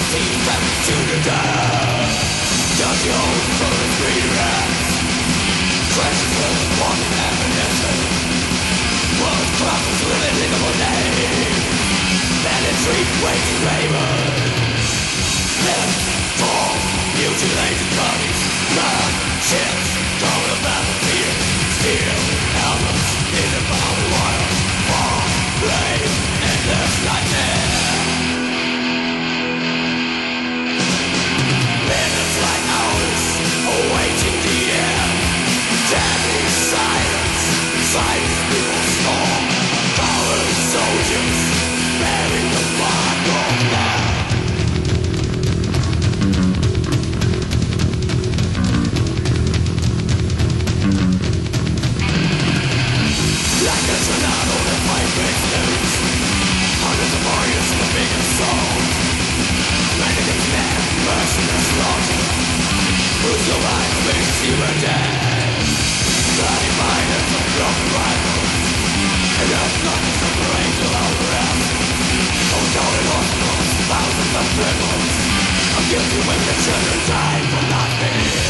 to the death. Dirty old clothes regrets. Crashes full of wanting ammunition. World crumbles with a livable name. Banditry waits raven. Live, fall, mutilated bodies. Blood, ships, drawn a battlefield. Steel, helmets, in the barbed wire. War, blade, endless nightmare. Minutes like hours, awaiting the end. Deadly silence, silence before storm. Coward soldiers, bearing the mark of death. Like a tornado, the fight breaks loose. Hundreds of warriors slipping in soul. Man against man, merciless slaughter. Who survives makes you a dead. Bloody miners of broken rifles. And there's nothing separate to our rest. Overcrowded hospitals, thousands of criminals. I'm guilty when the children die for nothing.